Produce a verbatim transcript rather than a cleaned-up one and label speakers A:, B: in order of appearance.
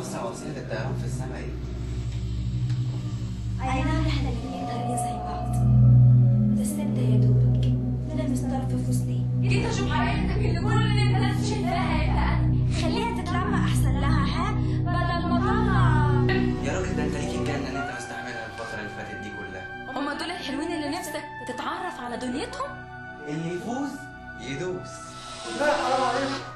A: اسرع وسيله للطيران في السماء ايه؟
B: اي نعم احنا الاثنين طايرين زي بعض، بس انت يا دوبك تلمس طرف فستي.
C: انت شو حرقتك اللي كل البنات شايفاها يبقى انا.
B: خليها تتلمع احسن لها، ها؟ بدل ما طلع.
A: يا راجل ده انت ليك الجنه ان انت مستحملها الفتره اللي فاتت دي كلها.
C: هما دول الحلوين اللي نفسك تتعرف على دنيتهم؟
A: اللي يفوز يدوس.
D: لا حرام عليك.